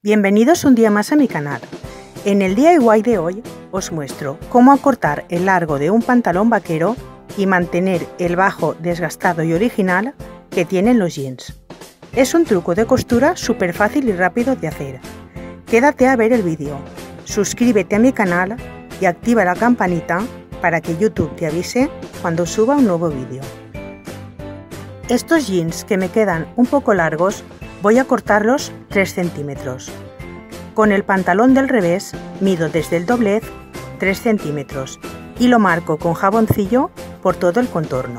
Bienvenidos un día más a mi canal. En el DIY de hoy os muestro cómo acortar el largo de un pantalón vaquero y mantener el bajo desgastado y original que tienen los jeans. Es un truco de costura súper fácil y rápido de hacer. Quédate a ver el vídeo, suscríbete a mi canal y activa la campanita para que YouTube te avise cuando suba un nuevo vídeo. Estos jeans que me quedan un poco largos voy a cortarlos 3 centímetros. Con el pantalón del revés mido desde el doblez 3 centímetros y lo marco con jaboncillo por todo el contorno.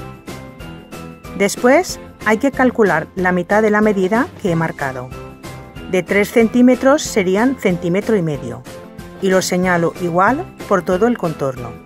Después hay que calcular la mitad de la medida que he marcado. De 3 centímetros serían 1,5 centímetros y lo señalo igual por todo el contorno.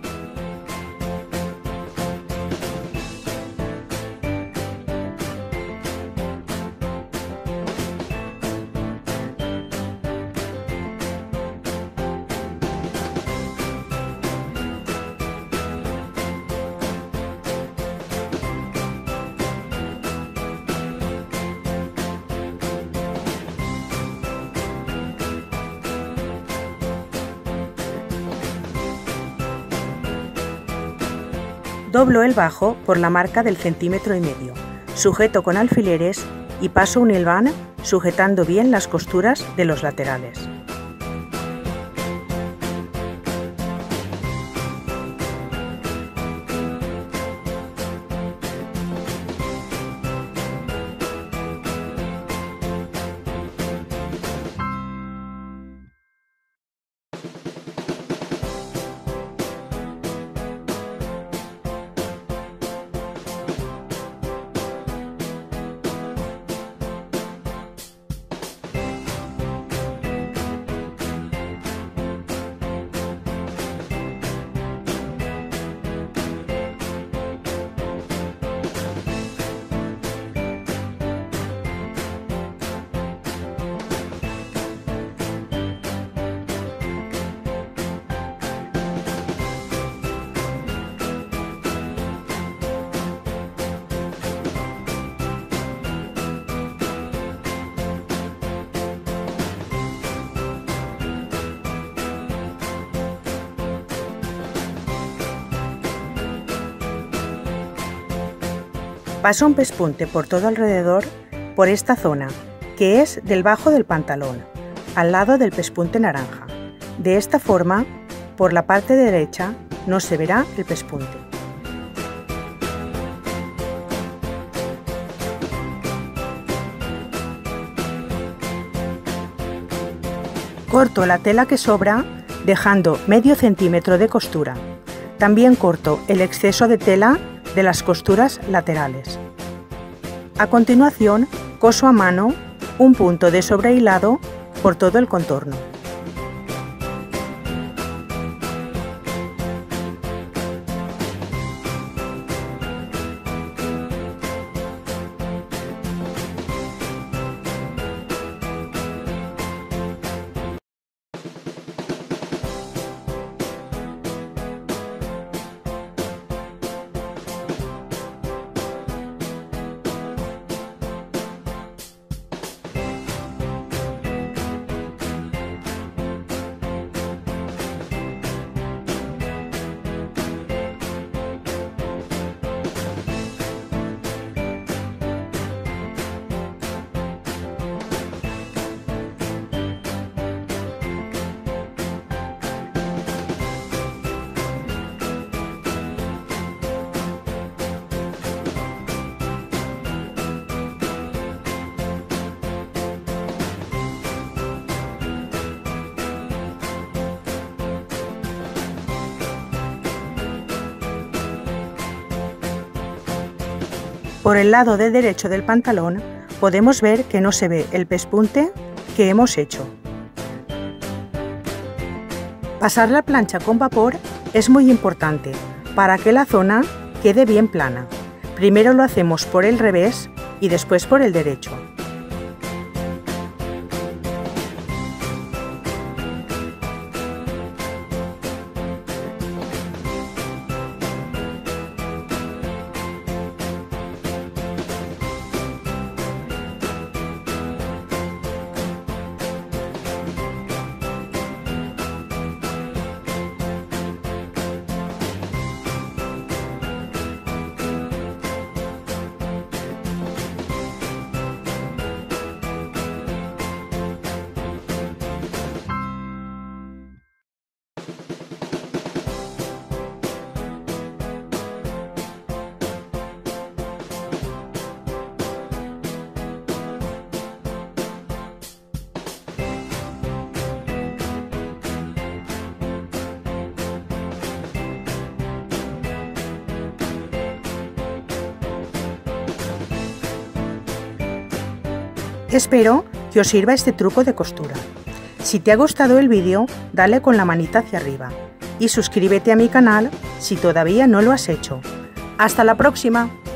Doblo el bajo por la marca del 1,5 centímetros, sujeto con alfileres y paso un hilván sujetando bien las costuras de los laterales. Paso un pespunte por todo alrededor por esta zona, que es del bajo del pantalón, al lado del pespunte naranja. De esta forma, por la parte derecha no se verá el pespunte. Corto la tela que sobra, dejando medio centímetro de costura. También corto el exceso de tela de las costuras laterales. A continuación, coso a mano un punto de sobrehilado por todo el contorno. Por el lado de derecho del pantalón podemos ver que no se ve el pespunte que hemos hecho. Pasar la plancha con vapor es muy importante para que la zona quede bien plana. Primero lo hacemos por el revés y después por el derecho. Espero que os sirva este truco de costura. Si te ha gustado el vídeo, dale con la manita hacia arriba y suscríbete a mi canal si todavía no lo has hecho. ¡Hasta la próxima!